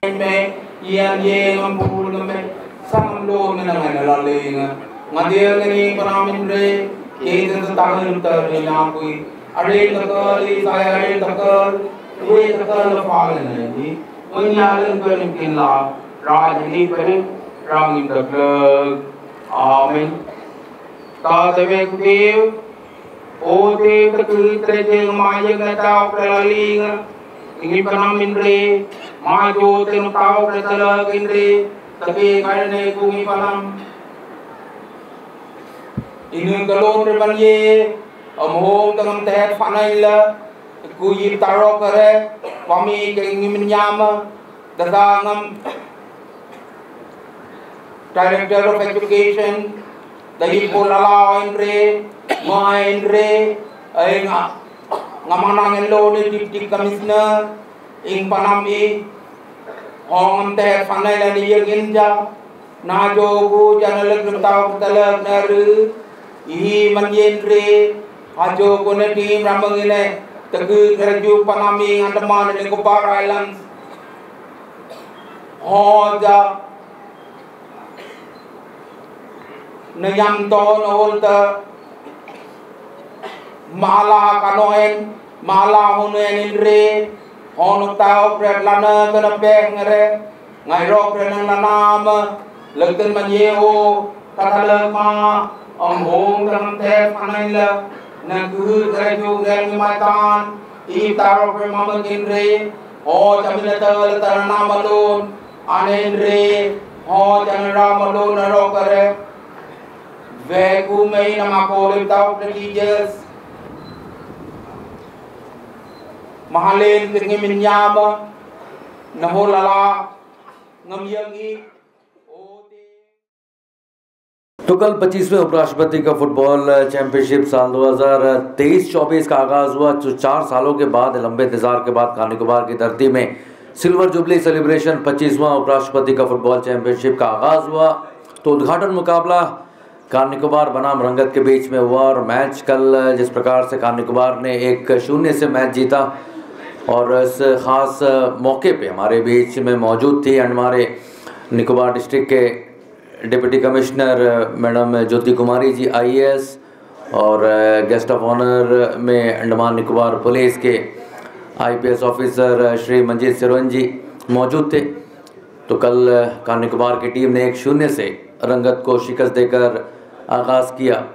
में ये ngam bul ngam sang lo nang la le ngadia ngani paramin re ke den ta ngam ta re na koi ade ta li saya ade ta we ta la fa le ni mun ya len ko nim kin la ra ni pe rang im ta amen ta de ve ku o de ta ku tre je ma ye ga ta pra li ingin paramin re ma jo te no tao pre tala kindre tapi karne kungi palam inun galon re banye amhom tangam te phanaila kuyi taro kare pami ke ingin nyama dadangam director of education dai polala indre ma indre ainga ngamanang elo ni deputy commissioner ing panami hong te fanai la ni ginja na jo gu janal gtaw talak naru hi manyen re ajo ko ne team ramangile tegu kerju panami Andaman and Nicobar Islands hoja nayam ton olta mala kanoen mala honen inre honu tao pretlana kana beng re ngai ro prenang nanam lengten manyeho katala ma om hom ram te panaila na gu reju gel matan I tao pre mama inre ho jamina tarana malon anen re ho janra malon ro kare ve ku mei nama ko tao religious Mahalen tinggi minyama naholala ngamyangi तो कल 25वें उपराष्ट्रपति का football championship साल 2023-24 का आगाज हुआ जो 4 सालों के बाद लंबे इंतजार के बाद कार निकोबार की धरती में सिल्वर जुबली सेलिब्रेशन 25वां उपराष्ट्रपति का फुटबॉल चैंपियनशिप का आगाज हुआ। तो उद्घाटन मुकाबला कार निकोबार बनाम रंगत के बीच में हुआ और मैच कल जिस प्रकार से कार निकोबार ने 1-0 से मैच जीता और इस ख़ास मौके पे हमारे बीच में मौजूद थी हमारे निकोबार डिस्ट्रिक्ट के deputy commissioner madam Jyoti Kumari ji IAS और गेस्ट ऑफ ऑनर में अंडमान निकोबार पुलिस के IPS ऑफिसर श्री मंजीत सिरोन जी मौजूद थे। तो कल कार निकोबार की टीम ने 1-0 से रंगत को शिकस्त देकर आगाज़ किया।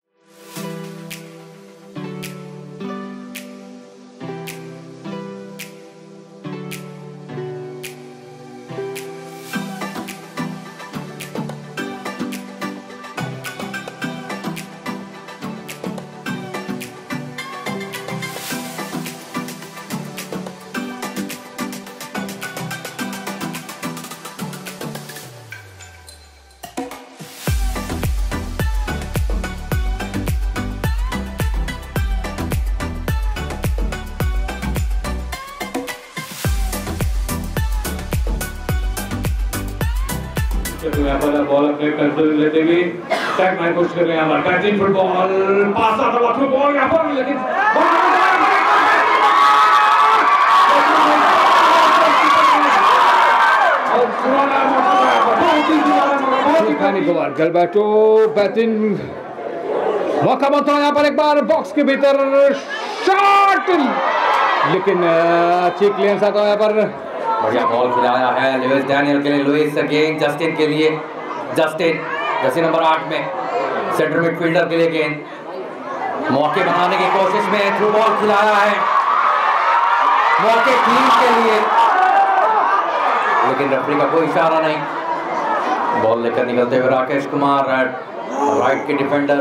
यहाँ पर बॉल अपने कंट्रोल लेते हुए टैग मारने की कोशिश कर रहे हैं यहाँ पर बैटिंग फुटबॉल पास आता हुआ थ्रू बॉल यहाँ पर लेकिन निकोबार गलबैटो बैटिंग मौका बनता है यहाँ पर एक बार बॉक्स के भीतर शॉट लेकिन अच्छी क्लियरेंस आता है यहाँ पर बढ़िया बॉल खिलाया है लुइस डैनियल के लिए लुइस अगेन जस्टिन के लिए जस्टिन जर्सी नंबर 8 में सेंटर मिडफील्डर के लिए गेंद मौके बनाने की कोशिश में थ्रू बॉल खिलाया है मौके टीम के लिए लेकिन रेफरी का कोई इशारा नहीं। बॉल लेकर निकलते हुए राकेश कुमार राइट के डिफेंडर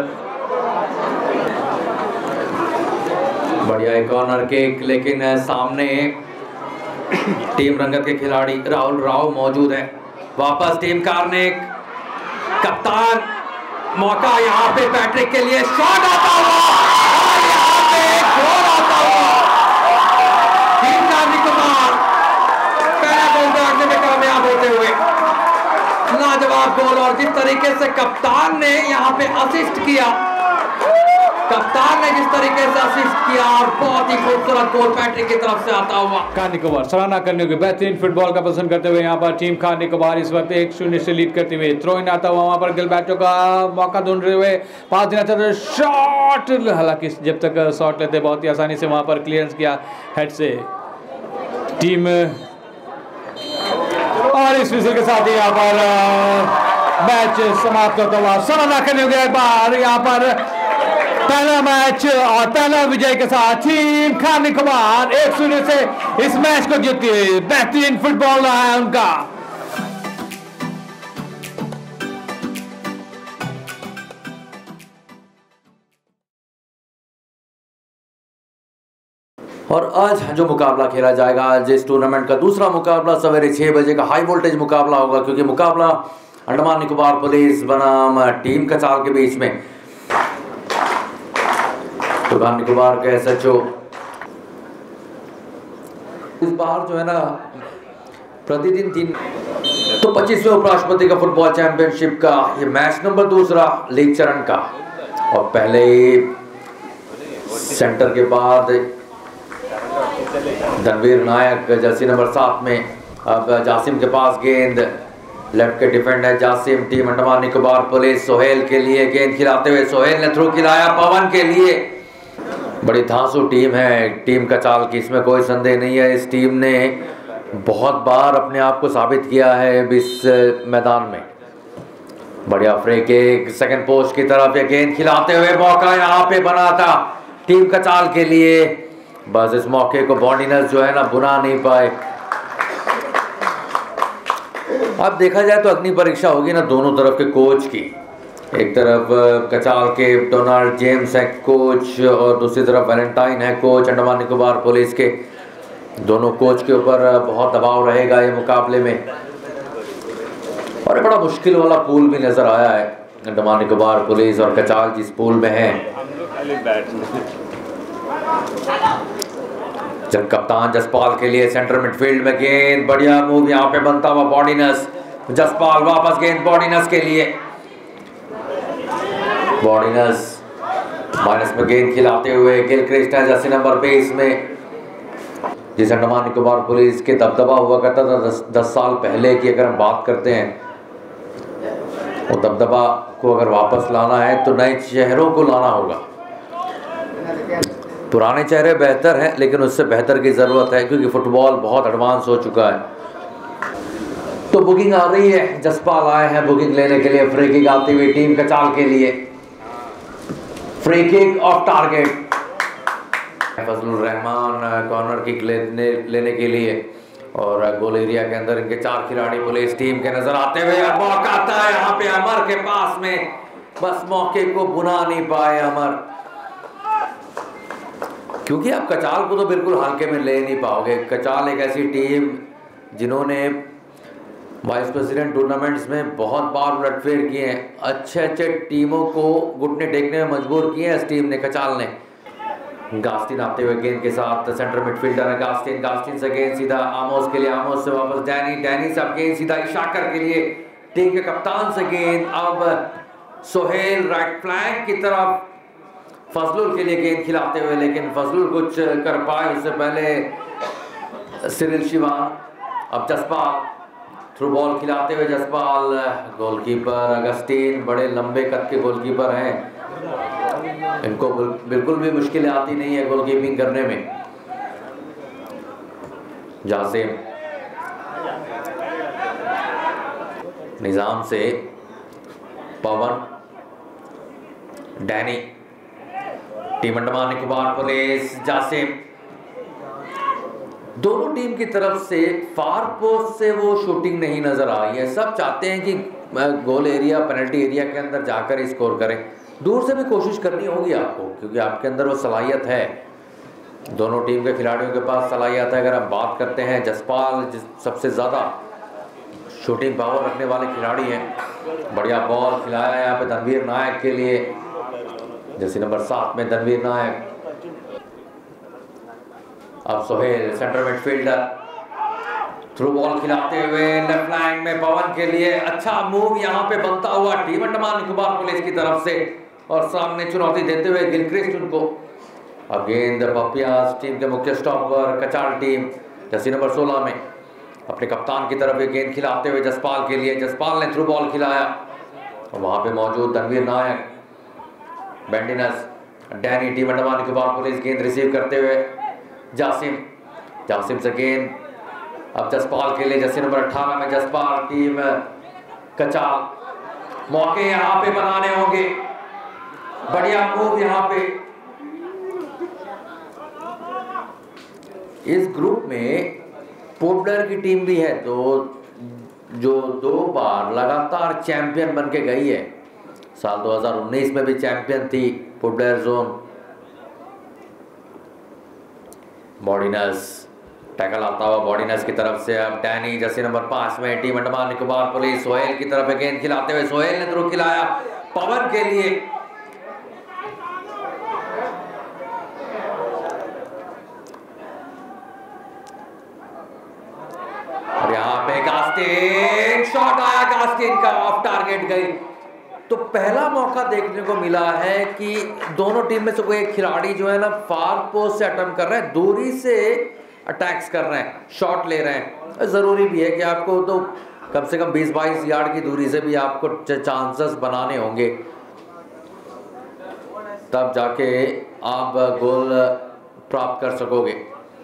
बढ़िया एक कॉर्नर किक लेकिन सामने टीम रंगत के खिलाड़ी राहुल राव मौजूद है। वापस टीम कार्निक कप्तान मौका यहाँ पे पैट्रिक के लिए शॉट आता हुआ और यहाँ पे गोल आता हुआ टीम कार्निक कुमार पहला गोल दागने में कामयाब होते हुए लाजवाब गोल और जिस तरीके से कप्तान ने यहाँ पे असिस्ट किया कप्तान ने जिस तरीके से असिस्ट किया और बहुत ही खूबसूरत गोल पैट्रिक की तरफ से आता हुआ। खान निकोबार सराहना करने होगी, बेहतरीन फुटबॉल का पसंद करते हुए यहाँ पर टीम खान निकोबार इस वक्त 1-0 से लीड करते हुए। थ्रो इन आता हुआ वहाँ पर गिलबर्टो का मौका ढूंढ रहे हुए, पास देना चाहते शॉट, हालांकि जब तक शॉट लेते बहुत ही आसानी से वहाँ पर क्लियरेंस किया हेड से टीम। और इस विजल के साथ ही यहाँ पर मैच समाप्त होता हुआ। सराहना करने होगी एक बार यहाँ पर पहला मैच और पहला विजय के साथ टीम खान निकोबार 1-0 से इस मैच को जीतती है। बेहतरीन फुटबॉल रहा है उनका। और आज जो मुकाबला खेला जाएगा, आज इस टूर्नामेंट का दूसरा मुकाबला सवेरे 6 बजे का हाई वोल्टेज मुकाबला होगा, क्योंकि मुकाबला अंडमान निकोबार पुलिस बनाम टीम कचाल के बीच में। तो खान निकोबार के SHO इस बार जो है ना प्रतिदिन 3 तो 25वें उपराष्ट्रपति का फुटबॉल चैंपियनशिप का ये मैच नंबर दूसरा लीग चरण का। और पहले ही सेंटर के बाद धनवीर नायक जर्सी नंबर 7 में, अब जासिम के पास गेंद, लेफ्ट के डिफेंड है जासिम। टीम अंडमान निकोबार पुलिस सोहेल के लिए गेंद खिलाते हुए, सोहेल ने थ्रू खिलाया पवन के लिए। बड़ी धांसू टीम है टीम कचाल की, इसमें कोई संदेह नहीं है। इस टीम ने बहुत बार अपने आप को साबित किया है इस मैदान में। बढ़िया फ्री किक सेकंड पोस्ट की तरफ, ये गेंद खिलाते हुए मौका यहाँ पे बना था टीम कचाल के लिए, बस इस मौके को बॉडीनर्स जो है ना बुना नहीं पाए। अब देखा जाए तो अग्नि परीक्षा होगी ना दोनों तरफ के कोच की। एक तरफ कचाल के डोनाल्ड जेम्स है कोच, और दूसरी तरफ वैलेंटाइन है कोच अंडमान निकोबार पुलिस के। दोनों कोच के ऊपर बहुत दबाव रहेगा ये मुकाबले में। और बड़ा मुश्किल वाला पूल भी नजर आया है अंडमान निकोबार पुलिस और कचाल जिस पूल में है। जब कप्तान जसपाल के लिए सेंटर मिडफील्ड में गेंद, बढ़िया मूव यहाँ पे बनता हुआ बॉडीनस, जसपाल वापस गेंद बॉडीनस के लिए, बॉडीनस माइनस में गेंद खिलाते हुए गिलक्रिस्ट है जर्सी नंबर 20 में, जिस अंडमान निकोबार पुलिस के दबदबा हुआ करता था 10 साल पहले की अगर हम बात करते हैं, वो दबदबा को अगर वापस लाना है तो नए चेहरों को लाना होगा। पुराने चेहरे बेहतर हैं लेकिन उससे बेहतर की ज़रूरत है, क्योंकि फुटबॉल बहुत एडवांस हो चुका है। तो बुकिंग आ रही है, जसपाल आए हैं बुकिंग लेने के लिए। फ्री किक आती हुई टीम कचाल के लिए, free kick off target. Fazlur Rahman corner kick लेने के लिए, और गोल एरिया के अंदर इनके 4 खिलाड़ी पुलिस टीम के नजर आते हुए। मौका आता है यहाँ पे अमर के पास में, बस मौके को बुना नहीं पाए अमर, क्योंकि आप कचाल को तो बिल्कुल हल्के में ले नहीं पाओगे। कचाल एक ऐसी टीम जिन्होंने वाइस प्रेसिडेंट टूर्नामेंट्स में बहुत बार उलटफेर किए हैं, अच्छे टीमों को घुटने टेकने में मजबूर किए हैं इस टीम ने, कचाल ने। गास्टिन आते हुए गेंद के साथ, सेंटर मिडफील्डर है गास्टिन से गेंद सीधा आमोस के लिए, आमोस से वापस डैनी से अब गेंद सीधा इशाकर के लिए, टीम के कप्तान से गेंद अब सोहेल राइट फ्लैंक की तरफ, फजलुल के लिए गेंद खिलाते हुए, लेकिन फजलुल कुछ कर पाए उससे पहले सिरिल शिवान। अब जसपाल थ्रू बॉल खिलाते हुए, जसपाल गोलकीपर अगस्टीन बड़े लंबे कद के गोलकीपर हैं, इनको बिल्कुल भी मुश्किलें आती नहीं है गोलकीपिंग करने में। जासिम निजाम से Pawan, Danny, team Andaman Nicobar police, Jasim. दोनों टीम की तरफ से फार पोस्ट से वो शूटिंग नहीं नजर आ रही है। सब चाहते हैं कि गोल एरिया पेनल्टी एरिया के अंदर जाकर स्कोर करें। दूर से भी कोशिश करनी होगी आपको, क्योंकि आपके अंदर वो सलाहियत है। दोनों टीम के खिलाड़ियों के पास सलाहियत है। अगर हम बात करते हैं जसपाल सबसे ज़्यादा शूटिंग पावर रखने वाले खिलाड़ी हैं। बढ़िया बॉल खिलाया यहाँ पे धनवीर नायक के लिए, जर्सी नंबर 7 में धनवीर नायक। अब Sohel centre midfielder through ball खिलाते हुए लेफ्ट लाइन में पवन के लिए, अच्छा मूव यहाँ पे बनता हुआ टीम अंडमान निकोबार पुलिस की तरफ से। और सामने चुनौती देते हुए गिलक्रिस्ट उनको। अब गेंद पपियास टीम के मुख्य stopper Kachal team jersey number 16 में अपने कप्तान की तरफ एक गेंद खिलाते हुए जसपाल के लिए। जसपाल ने थ्रू बॉल खिलाया और वहां पे मौजूद तनवीर नायक, बेंडिनस, Danny team Andaman Nicobar police गेंद रिसीव करते हुए जासिम से गेंद अब जसपाल के लिए। जर्सी नंबर 18 में जसपाल टीम कचाल। मौके यहाँ पे बनाने होंगे, बढ़िया मूव यहाँ पे। इस ग्रुप में पोर्ट ब्लेयर की टीम भी है जो 2 बार लगातार चैंपियन बन के गई है। साल 2019 में भी चैंपियन थी पोर्ट ब्लेयर जोन। बॉडीनस टैकल आता हुआ बॉडीनस की तरफ से अब डैनी जर्सी नंबर 5 में टीम अंडमान निकोबार पुलिस। सोहेल की तरफ गेंद खिलाते हुए सोहेल ने थ्रू खिलाया पवन के लिए। और यहाँ पे गास्टिन शॉट आया, गास्टिन का ऑफ टारगेट गई। तो पहला मौका देखने को मिला है कि दोनों टीम में से कोई एक खिलाड़ी जो है ना फार पोस्ट से अटेम्प्ट कर रहे हैं, दूरी से अटैक्स कर रहे हैं, शॉट ले रहे हैं। ज़रूरी भी है कि आपको तो कम से कम 20-22 यार्ड की दूरी से भी आपको चांसेस बनाने होंगे, तब जाके आप गोल प्राप्त कर सकोगे।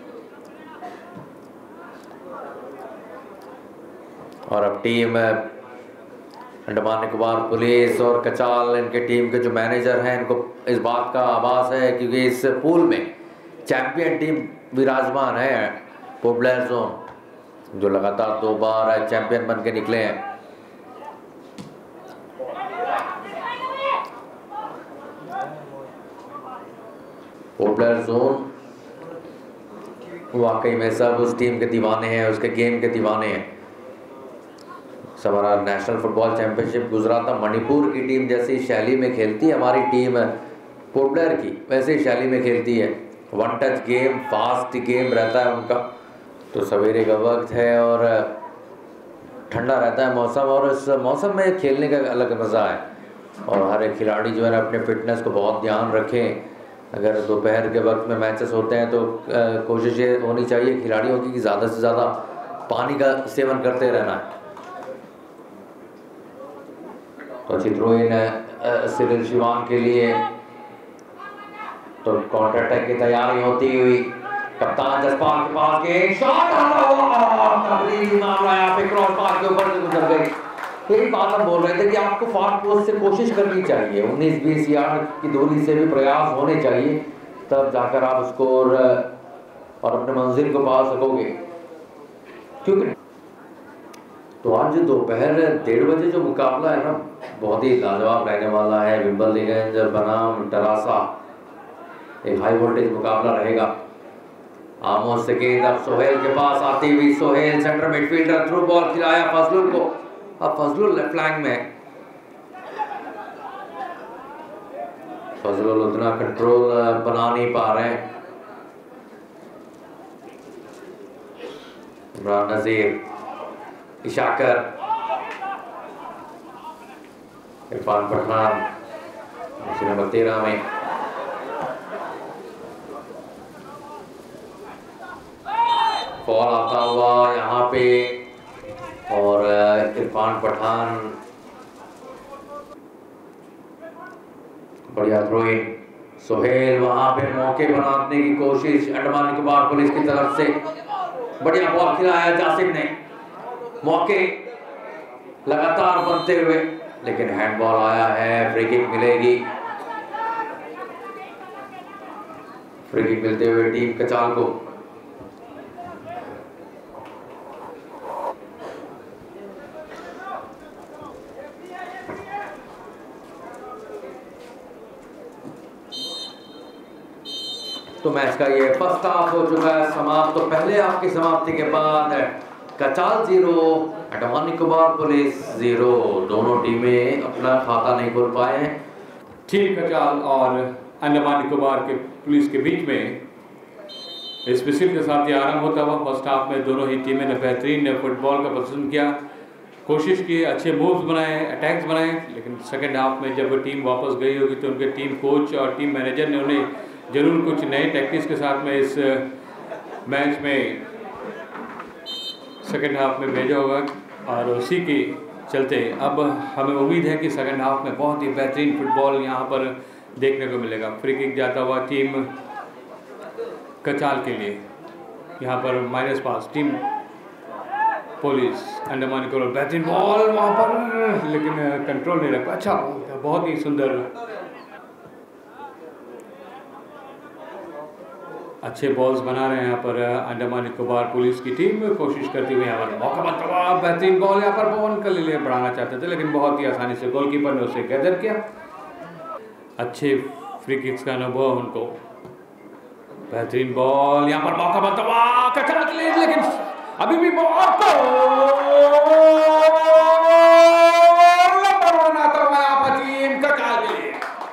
और अब टीम अंडमान निकोबार पुलिस और कचाल, इनके टीम के जो मैनेजर हैं, इनको इस बात का आभास है क्योंकि इस पूल में चैंपियन टीम विराजमान है पोर्ट ब्लेयर जोन, जो लगातार 2 बार चैंपियन बन के निकले हैं। पोर्ट ब्लेयर जोन वाकई में सब उस टीम के दीवाने हैं, उसके गेम के दीवाने हैं। हमारा नेशनल फुटबॉल चैंपियनशिप गुजरा था, मणिपुर की टीम जैसी शैली में खेलती है हमारी टीम पोर्ट ब्लेयर की, वैसे ही शैली में खेलती है। 1 टच गेम, फास्ट गेम रहता है उनका। तो सवेरे का वक्त है और ठंडा रहता है मौसम, और इस मौसम में खेलने का अलग मज़ा है। और हर एक खिलाड़ी जो है ना अपने फिटनेस को बहुत ध्यान रखें। अगर दोपहर के वक्त में मैचेस होते हैं तो कोशिश ये होनी चाहिए खिलाड़ियों की कि ज़्यादा से ज़्यादा पानी का सेवन करते रहना है। तो अच्छी थ्रो इन सिरिल शिवान के लिए, तो काउंटर अटैक की तैयारी होती हुई कप्तान जसपाल के पास गेंद शॉट आता हुआ, तबरीजी मामला यहाँ पे क्रॉस बार के ऊपर से गुजर गई। यही बात हम बोल रहे थे कि आपको फार पोस्ट से कोशिश करनी चाहिए, 19-20 यार्ड की दूरी से भी प्रयास होने चाहिए, तब जाकर आप स्कोर और अपने मंजिल को पा सकोगे। क्योंकि तो आज दोपहर 1:30 बजे जो मुकाबला है ना, बहुत ही लाजवाब रहने वाला है। विंबलडन बनाम टरासा, एक हाई वोल्टेज मुकाबला रहेगा। आमोस से गेंद अब सोहेल के पास आती हुई, Sohel centre midfielder, through ball खिलाया फजलुल को। अब फजलुल लेफ्ट फ्लैंक में, फजलुल उतना कंट्रोल बना नहीं पा रहे हैं। इमरान नजीर, इशाकर, इरफान पठान नंबर 13 में, फॉल आता हुआ यहाँ पे, और इरफान पठान बढ़िया थ्रो इन। सोहेल वहां पे मौके बनाने की कोशिश अंडमान निकोबार पुलिस की तरफ से, बढ़िया बॉल खिलाया जासिम ने, मौके लगातार बनते हुए, लेकिन हैंडबॉल आया है, फ्री किक मिलेगी। फ्री किक मिलते हुए टीम कचाल को। तो मैच का ये फर्स्ट हाफ हो चुका है समाप्त। तो पहले हाफ की समाप्ति के बाद कचाल 0 अंडमान निकोबार पुलिस 0, दोनों टीमें अपना खाता नहीं खोल पाए हैं। टीम कचाल और अंडमान निकोबार के पुलिस के बीच में इस मिसल के साथ ये आरंभ होता हुआ फर्स्ट हाफ में दोनों ही टीमें ने बेहतरीन फुटबॉल का प्रदर्शन किया, कोशिश की, अच्छे मूव्स बनाए, अटैक्स बनाए, लेकिन सेकंड हाफ में जब टीम वापस गई होगी तो उनके टीम कोच और टीम मैनेजर ने उन्हें ज़रूर कुछ नए टेक्निक्स के साथ में इस मैच में सेकंड हाफ में भेजा होगा और उसी के चलते अब हमें उम्मीद है कि सेकंड हाफ में बहुत ही बेहतरीन फुटबॉल यहाँ पर देखने को मिलेगा। फ्री किक जाता हुआ टीम कचाल के लिए, यहाँ पर minus pass team police Andaman Nicobar, बेहतरीन बॉल वहाँ पर, लेकिन कंट्रोल नहीं रख पाया। अच्छा बहुत ही सुंदर, अच्छे बॉल्स बना रहे हैं यहाँ पर अंडमान निकोबार पुलिस की टीम, कोशिश करती हुई यहाँ पर मौका बनता हुआ बेहतरीन बॉल यहाँ पर पवन के लिए बढ़ाना चाहते थे, लेकिन बहुत ही आसानी से गोलकीपर ने उसे गैदर किया। अच्छे फ्री किक्स का अनुभव उनको, बेहतरीन बॉल यहाँ पर मौका बनता हुआ कचाल के लिए, लेकिन अभी भी बॉल को बनाता हुआ यहाँ पर टीम कचाल के लिए।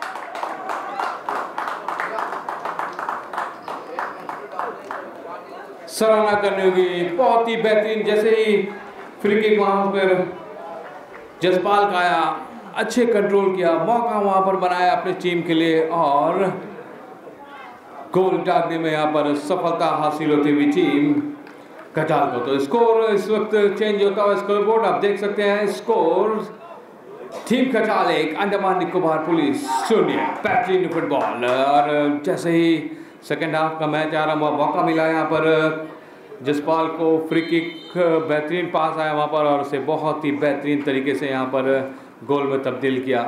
सराहना करने होगी, बहुत ही बेहतरीन, जैसे ही फ्री किक वहां पर जसपाल का आया, अच्छे कंट्रोल किया, मौका वहां पर बनाया अपनी टीम के लिए और गोल डालने में यहाँ पर सफलता हासिल होती हुई टीम कचाल को। तो स्कोर इस वक्त चेंज होता हुआ स्कोर बोर्ड आप देख सकते हैं, score team Kachal 1 Andaman Nicobar police 0। बेहतरीन फुटबॉल, और जैसे ही सेकेंड हाफ का मैच आ रहा हुआ मौका मिला यहाँ पर जसपाल को, फ्री किक बेहतरीन पास आया वहाँ पर और उसे बहुत ही बेहतरीन तरीके से यहाँ पर गोल में तब्दील किया।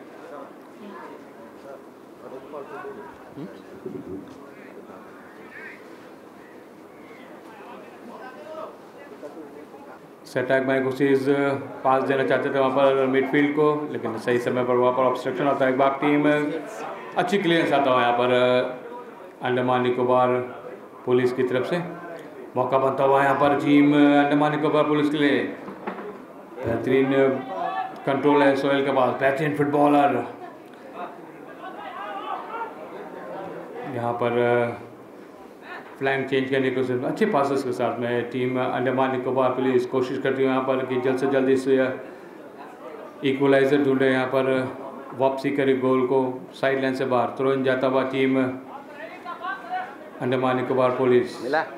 सेटैक में कोशिश पास देना चाहते थे वहाँ पर मिडफील्ड को, लेकिन सही समय पर वहाँ पर ऑब्स्ट्रक्शन होता है। एक बार टीम अच्छी क्लियरेंस आता है यहाँ पर अंडमान निकोबार पुलिस की तरफ से, मौका बनता हुआ यहाँ पर टीम अंडमान निकोबार पुलिस के लिए, बेहतरीन कंट्रोल है सोहेल के पास, बेहतरीन फुटबॉलर यहाँ पर फ्लैंक चेंज करने की कोशिश, अच्छे पासेस के साथ में टीम अंडमान निकोबार पुलिस कोशिश करती है यहाँ पर कि जल्द से जल्द इस इक्वलाइजर ढूंढे, यहाँ पर वापसी करे गोल को साइड लाइन से बाहर, थ्रो इन जाता हुआ टीम अंडमान निकोबार पुलिस।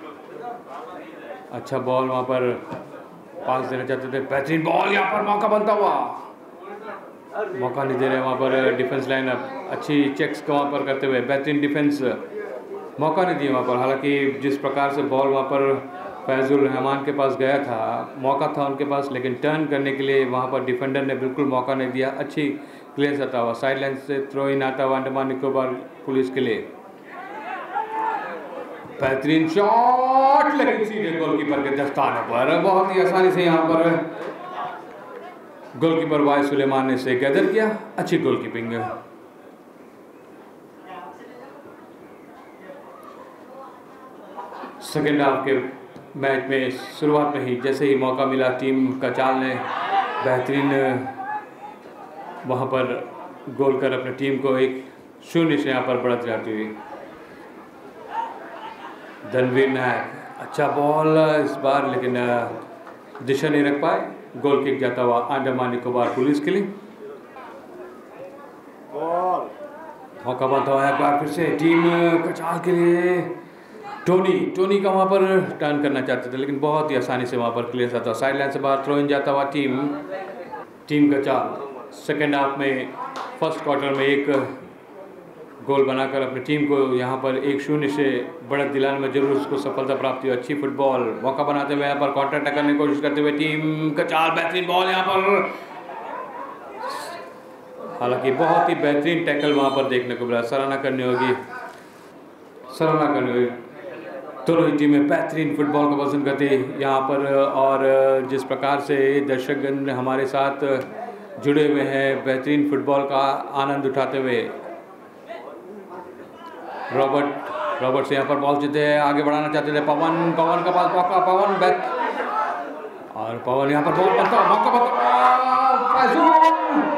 अच्छा बॉल वहाँ पर पास देना चाहते थे, बेहतरीन बॉल यहाँ पर मौका बनता हुआ, मौका नहीं दे रहे वहाँ पर डिफेंस लाइन, अच्छी चेक्स को वहाँ पर करते हुए बेहतरीन डिफेंस, मौका नहीं दिया वहाँ पर। हालांकि जिस प्रकार से बॉल वहाँ पर फैजुल रहमान के पास गया था, मौका था उनके पास, लेकिन टर्न करने के लिए वहाँ पर डिफेंडर ने बिल्कुल मौका नहीं दिया। अच्छी क्लियरेंस आता हुआ, साइड लाइन से थ्रो इन आता हुआ अंडमान निकोबार पुलिस के लिए, बेहतरीन शॉट, लेकिन सीधे गोलकीपर के दस्ताने पर बहुत ही आसानी से यहाँ पर गोलकीपर वाई सुलेमान ने इसे गैदर किया। अच्छी गोलकीपिंग, सेकेंड हाफ के मैच में शुरुआत में ही जैसे ही मौका मिला टीम कचाल ने बेहतरीन वहाँ पर गोल कर अपनी टीम को 1-0 से यहाँ पर बढ़त जाती हुई। धनवीर नायक, अच्छा बॉल इस बार, लेकिन दिशा नहीं रख पाए, गोल किक जाता हुआ अंडमान निकोबार पुलिस के लिए। मौका बनता हुआ एक बार फिर से टीम कचाल के लिए, टोनी का वहाँ पर टर्न करना चाहते थे, लेकिन बहुत ही आसानी से वहाँ पर क्लियर आता, साइड लाइन से बाहर थ्रो इन जाता हुआ टीम कचाल। सेकेंड हाफ में फर्स्ट क्वार्टर में एक गोल बनाकर अपनी टीम को यहाँ पर 1-0 से बढ़त दिलाने में जरूर उसको सफलता प्राप्त हुई। अच्छी फुटबॉल, मौका बनाते हुए यहाँ पर काउंटर अटैक करने की कोशिश करते हुए टीम कचाल, बेहतरीन बॉल यहाँ पर, हालांकि बहुत ही बेहतरीन टैकल वहाँ पर देखने को मिला, सराहना करनी होगी। दोनों ही टीमें बेहतरीन फुटबॉल को पसंद करती यहाँ पर, और जिस प्रकार से दर्शकगण हमारे साथ जुड़े हुए हैं बेहतरीन फुटबॉल का आनंद उठाते हुए। रॉबर्ट से यहाँ पर बॉल जीते आगे बढ़ाना चाहते थे, पवन का पास मौका, पवन यहाँ पर बॉल बनता, मौका बनता,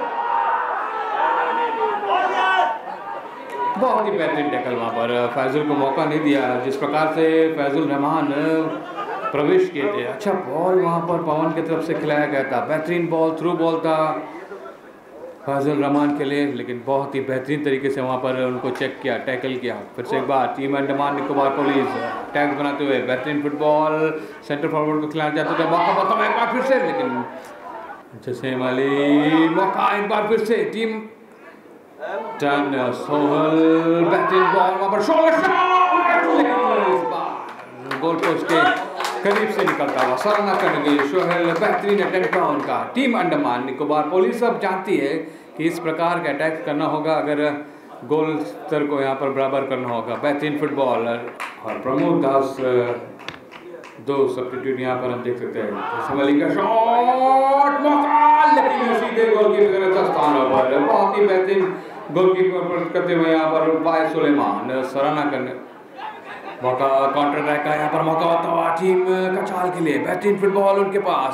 बहुत ही बेहतरीन टैकल वहाँ पर, फैजुल को मौका नहीं दिया। जिस प्रकार से फैजुल रहमान प्रवेश किए थे। अच्छा बॉल वहाँ पर पवन की तरफ से खिलाया गया था, बेहतरीन बॉल, थ्रू बॉल था फाजिल रहमान के लिए, लेकिन बहुत ही बेहतरीन तरीके से वहाँ पर उनको चेक किया, टैकल किया। फिर से एक बार टीम अंडमान निकोबार पुलिस टैग बनाते हुए बेहतरीन फुटबॉल सेंटर फॉरवर्ड को खिलाना चाहते थे, मौका बताओ एक बार फिर से, लेकिन जसीम अली मौका एक बार फिर से, टीम टर्न सोहल, बेहतरीन बॉल वहाँ पर शॉट, लेकिन इस बार गोल पोस्ट के करीब से निकलता हुआ सराहना करने के लिए सोहेल, बेहतरीन अटैक था उनका। टीम अंडमान निकोबार पुलिस अब जानती है कि इस प्रकार का अटैक करना होगा अगर गोल स्तर को यहाँ पर बराबर करना होगा। बेहतरीन फुटबॉल और प्रमोद दास, दो सब्स्टिट्यूट यहाँ पर हम देख सकते हैं। समली का शॉट, मौका, लेकिन सीधे गोलकीपर के स्थानों पर बहुत ही बेहतरीन गोलकीपर करते हुए यहाँ पर वाय सुलेमान, सराहना करने मौका, काउंटर अटैक का यहाँ पर मौका होता हुआ टीम कचाल के लिए। बेहतरीन फुटबॉल उनके पास,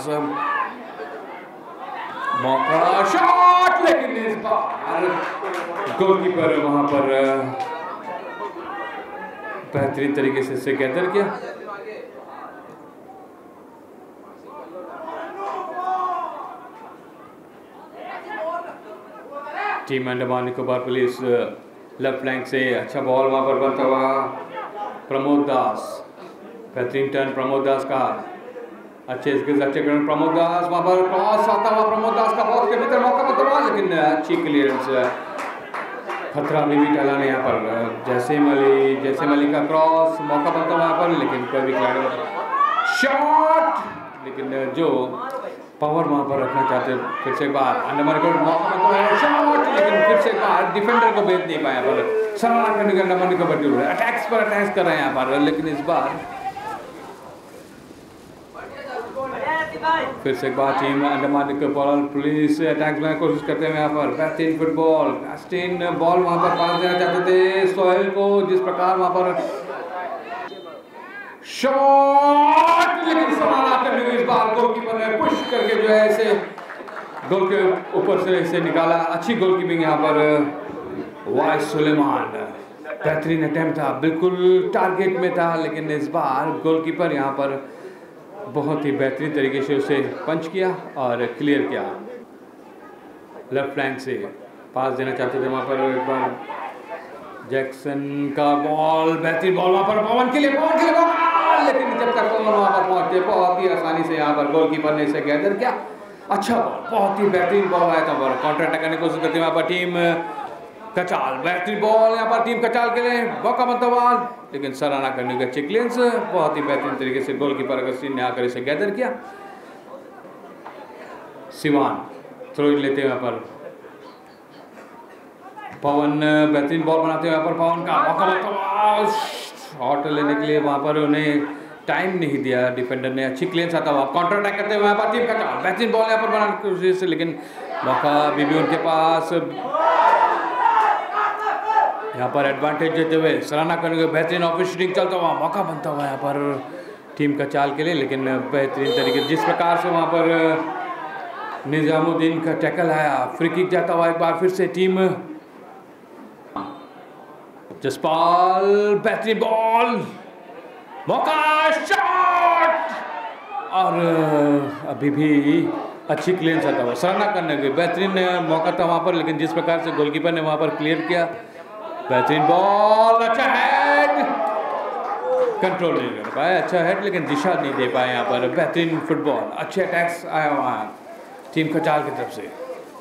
मौका, शॉट, लेकिन इस बार गोलकीपर वहां पर बेहतरीन तरीके से इसे गैदर किया। Team Andaman Nicobar police left flank से अच्छा बॉल वहां पर बनता हुआ प्रमोद दास, बेहतरीन टर्न प्रमोद दास का, अच्छे टर्न प्रमोद दास, वहाँ पर क्रॉस आता हुआ प्रमोद दास का बॉक्स के भीतर मौका बनता हुआ, लेकिन अच्छी क्लियरेंस, खतरा भी टला नहीं यहाँ पर। जैसे मली का क्रॉस, मौका बनता हुआ यहाँ पर, लेकिन कोई भी खिलाड़ी शॉट, लेकिन जो पावर वहाँ पर रखना चाहते हैं। फिर से एक बार अंडमान को मौका बनता हुआ शॉट, लेकिन फिर से एक बार डिफेंडर को भेज नहीं पाया पर सराहना करने के अंडमान को बटी हुए अटैक्स पर अटैक कर रहे हैं यहाँ पर, लेकिन इस बार फिर से एक बार team Andaman Nicobar police attacks में कोशिश करते हैं यहाँ पर। बेहतरीन फुटबॉल, बेहतरीन बॉल वहाँ पर पास देना चाहते थे सोहेल को, जिस प्रकार वहाँ पर शॉट, लेकिन सराहना करने हुई इस बार गोलकीपर ने पुश करके जो है इसे गोल के ऊपर से इसे निकाला। अच्छी गोलकीपिंग यहाँ पर वाय सुलेमान, बेहतरीन अटेम्प्ट था, बिल्कुल टारगेट में था, लेकिन इस बार गोलकीपर यहाँ पर बहुत ही बेहतरीन तरीके से उसे पंच किया और क्लियर किया। लेफ्ट फ्लैंक से पास देना चाहते थे वहाँ पर एक बार जैक्सन का बॉल, बेहतरीन बॉल वहाँ पर पवन के लिए, लेकिन जब तक पवन वहाँ पर पहुँचे बहुत ही आसानी से यहाँ पर गोलकीपर ने इसे गैदर किया। अच्छा बॉल, बहुत ही बेहतरीन बॉल आया था वहाँ पर, काउंटर अटैक करने की कोशिश करते हैं वहाँ पर टीम कचाल, बेहतरीन बॉल यहाँ पर टीम कचाल के लिए, मौका बनता हुआ, लेकिन सराहना करने का चिकलेंस, बहुत ही बेहतरीन तरीके से गोलकीपर अगस्तीन ने आकर इसे गैदर किया। सिवान थ्रो इन लेते हैं यहाँ पर, पवन बेहतरीन बॉल बनाते हुए यहाँ पर पवन का मौका बनता हुआ, शॉट लेने के लिए वहाँ पर उन्हें टाइम नहीं दिया डिफेंडर ने। अच्छी क्लियरेंस आता हुआ काउंटर अटैक करते हुए यहाँ पर टीम कचाल, बेहतरीन बॉल यहाँ पर बनाने की कोशिश, लेकिन मौका अभी भी उनके पास, यहाँ पर एडवांटेज देते हुए सराहना करने के बेहतरीन ऑफिस शूटिंग चलता हुआ, मौका बनता हुआ यहाँ पर टीम कचाल के लिए, लेकिन बेहतरीन तरीके जिस प्रकार से वहाँ पर निजामुद्दीन का टैकल आया, फ्री किक जाता हुआ एक बार फिर से टीम जसपाल, बेहतरीन बॉल, मौका, शॉट, और अभी भी अच्छी क्लियरेंस आता हुआ, सराहना करने की बेहतरीन मौका था वहाँ पर, लेकिन जिस प्रकार से गोलकीपर ने वहाँ पर क्लियर किया, बेहतरीन बॉल, अच्छा हेड, कंट्रोल नहीं कर पाए, अच्छा हेड, लेकिन दिशा नहीं दे पाए यहाँ पर। बेहतरीन फुटबॉल, अच्छे अटैक्स आया वहाँ टीम कचाल की तरफ से।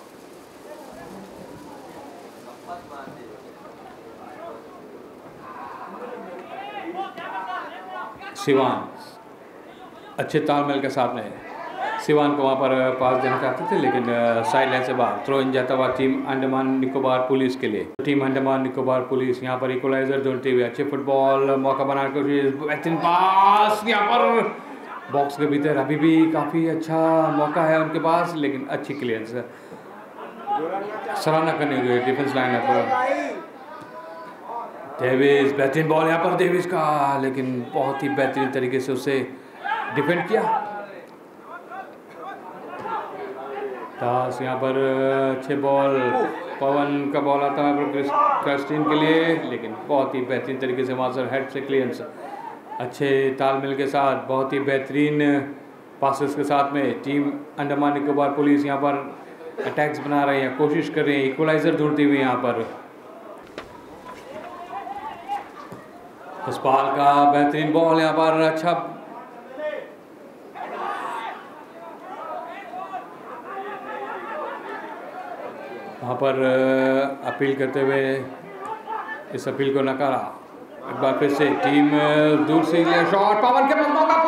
सिवान अच्छे तालमेल के साथ में सिवान को वहाँ पर पास देना चाहते थे, लेकिन साइड लाइन से बाहर थ्रो इन जाता हुआ टीम अंडमान निकोबार पुलिस के लिए। टीम अंडमान निकोबार पुलिस यहाँ पर इक्वलाइजर ढूंढते हुए अच्छे फुटबॉल, मौका बनाने की बेहतरीन पास यहाँ पर बॉक्स के भीतर, अभी भी काफ़ी अच्छा मौका है उनके पास, लेकिन अच्छी क्लियरेंस, सराहना करने हुए डिफेंस लाइन पर डेविस, बेहतरीन बॉल यहाँ पर डेविस का, लेकिन बहुत ही बेहतरीन तरीके से उसे डिफेंड किया। दास यहाँ पर अच्छे बॉल, पवन का बॉल आता है क्रिस्टीन के लिए, लेकिन बहुत ही बेहतरीन तरीके से वहाँ से हेड से क्लियरेंस, अच्छे तालमेल के साथ, बहुत ही बेहतरीन पासेस के साथ में टीम अंडमान निकोबार पुलिस यहाँ पर अटैक्स बना रहे हैं, कोशिश कर रहे हैं, इक्वलाइजर ढूंढती हुई यहाँ पर। जसपाल का बेहतरीन बॉल यहाँ पर, अच्छा वहाँ पर अपील करते हुए इस अपील को नकारा। एक बार फिर से टीम दूर से लिया शॉट, पवन के पास मौका,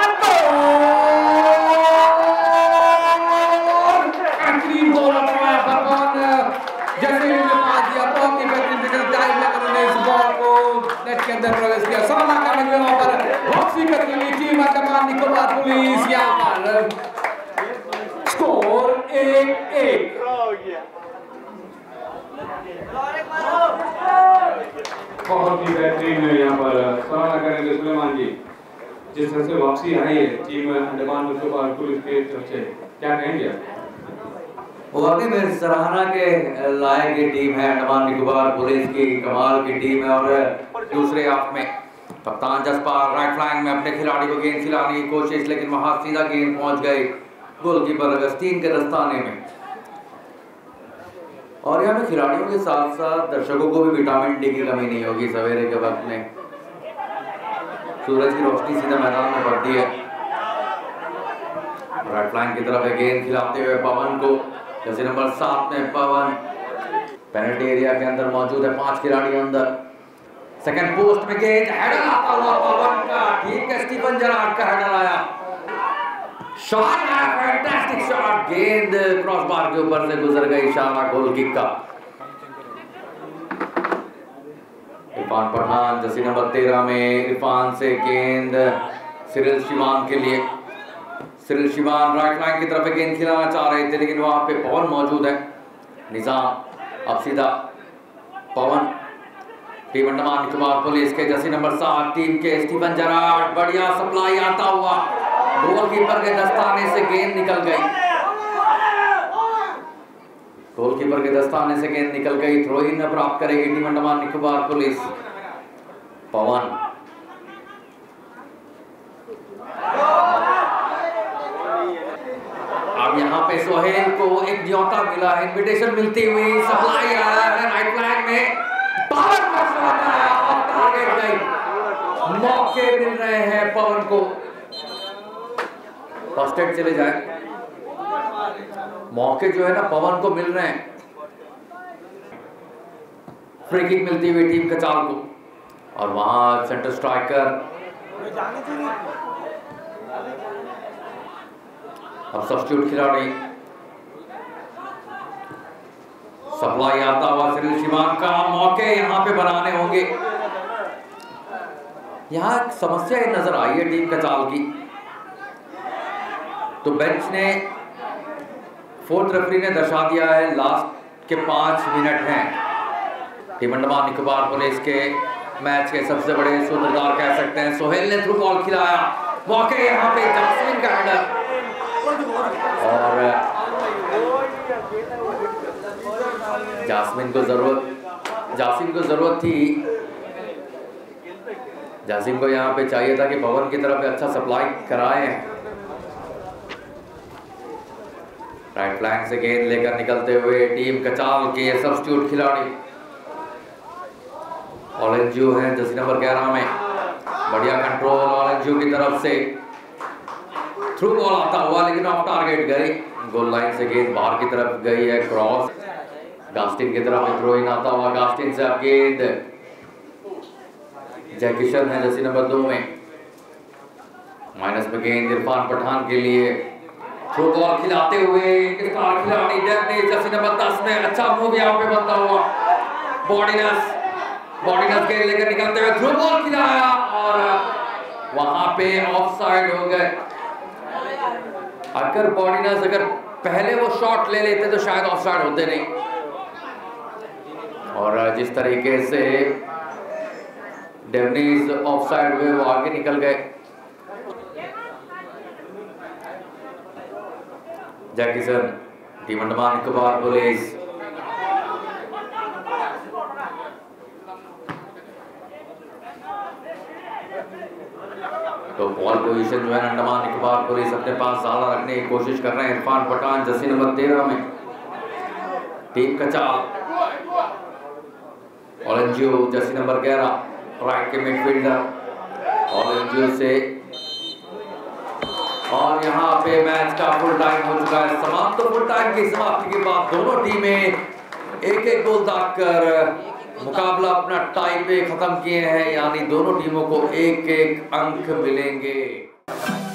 बेहतरीन गोल जैसे ही पास दिया, बहुत ही बेहतरीन टाइम लेकर उन्होंने इस बॉल को नेट के अंदर प्रवेश किया। सामना करने में वहाँ पर वापसी करती हुई टीम अंडमान निकोबार पुलिस यहाँ पर स्कोर 1-1। बहुत ही बेहतरीन यहाँ पर सराहना करेंगे सुलेमान जी, जिस तरह से वापसी आई है टीम अंडमान निकोबार पुलिस की तरफ से, क्या कहेंगे? वाकई में सराहना के लायक ये टीम है अंडमान निकोबार पुलिस की, कमाल की टीम है। और दूसरे हाफ में कप्तान जसपाल राइट फ्लैंक में अपने खिलाड़ी को गेंद खिलाने की कोशिश, लेकिन वहां सीधा गेंद पहुंच गई गोलकीपर अगस्तीन के दस्ताने में। और यहाँ पे खिलाड़ियों के साथ साथ दर्शकों को भी विटामिन डी की कमी नहीं होगी सवेरे के वक्त में। सूरज की रोशनी सीधा मैदान में पड़ती है। राइट फ्लैंक की तरफ गेंद खिलाते हुए पवन को, जैसे नंबर 7 में पवन पेनल्टी एरिया के अंदर मौजूद है, 5 खिलाड़ी अंदर। सेकंड पोस्ट में गेंद, हेडर आता हुआ पवन का, ठीक है, स्टीफन जरार्ड का हेडर आया, शॉट है, फैंटास्टिक शॉट, गेंद क्रॉस बार के ऊपर से गुजर गई, इशारा गोल किक का। इरफान पठान जर्सी नंबर 13 में, इरफान से गेंद सिरिल शिवान के लिए। सिरिल शिवान राइट लाइन की तरफ गेंद खिलाना चाह रहे थे, लेकिन वहां पे पवन मौजूद है। निजाम अब सीधा पवन, टीम अंडमान निकोबार पुलिस के जर्सी नंबर 7 टीम के स्टीफन जरार्ड, बढ़िया सप्लाई आता हुआ, गोलकीपर के दस्ताने से गेंद निकल गई, गोलकीपर के दस्ताने से गेंद निकल गई। थ्रो इन प्राप्त करेगी टीम अंडमान निकोबार पुलिस। पवन अब यहाँ पे सोहेल को एक न्योता मिला है, इनविटेशन मिलती हुई, सप्लाई आया है राइट फ्लैंक में, पवन का शॉट आया और टारगेट गई। मौके मिल रहे हैं पवन को, फर्स्ट एड चले जाए, मौके जो है ना पवन को मिल रहे हैं। फ्री किक मिलती हुई टीम कचाल को, और वहां सेंटर स्ट्राइकर अब सब्स्टिट्यूट खिलाड़ी, सप्लाई आता हुआ सिरिल शिवान का, मौके यहां पे बनाने होंगे। यहां समस्या नजर आई है टीम कचाल की, तो बेंच ने, फोर्थ रेफरी ने दर्शा दिया है लास्ट के 5 मिनट हैं। टीम अंडमान निकोबार पुलिस के मैच के सबसे बड़े सूत्रधार कह सकते हैं। सोहेल ने थ्रू बॉल खिलाया, मौके यहाँ पे जास्मिन का हेडर, और जास्मिन को जरूरत थी, जासिम को यहाँ पे चाहिए था कि पवन की तरफ अच्छा सप्लाई कराए। राइट फ्लैंक से गेंद लेकर निकलते हुए टीम कचाल के सब्स्टिट्यूट खिलाड़ी ऑलेंजू है जर्सी नंबर 11 में, बढ़िया कंट्रोल ऑलेंजू की तरफ से, थ्रू बॉल आता हुआ लेकिन ऑफ टारगेट गई, गोल लाइन से गेंद बाहर की तरफ गई है, क्रॉस गास्टिन की तरफ थ्रो इन आता हुआ, गास्टिन से अब गेंद जय किशन है जर्सी नंबर 2 में, माइनस में गेंद इरफान पठान के लिए, थ्रो बॉल खिलाते हुए खिलाड़ी जर्सी नंबर 10 में, अच्छा मूव यहाँ पे बनता हुआ, बॉडीनस गेंद लेकर निकलते हुए थ्रो बॉल खिलाया और वहां पे ऑफ साइड हो गए। अगर बॉडीनस पहले वो शॉट ले लेते तो शायद ऑफ साइड होते नहीं, और जिस तरीके से डेवनीज ऑफ साइड हुए वो आगे निकल गए। Jackson team Andaman Nicobar police, तो बॉल पोजीशन जो है अंडमान निकोबार पुलिस अपने पास ज़्यादा रखने की कोशिश कर रहे हैं। इरफान पठान जर्सी नंबर 13 में टीम का चाल, ऑरेंजियो जर्सी नंबर 11 राइट के मिडफील्डर ऑरेंजियो से, और यहाँ पे मैच का फुल टाइम हो चुका है समाप्त। तो फुल टाइम की समाप्ति के बाद दोनों टीमें एक एक गोल दागकर मुकाबला अपना टाई पे खत्म किए हैं, यानी दोनों टीमों को एक एक अंक मिलेंगे।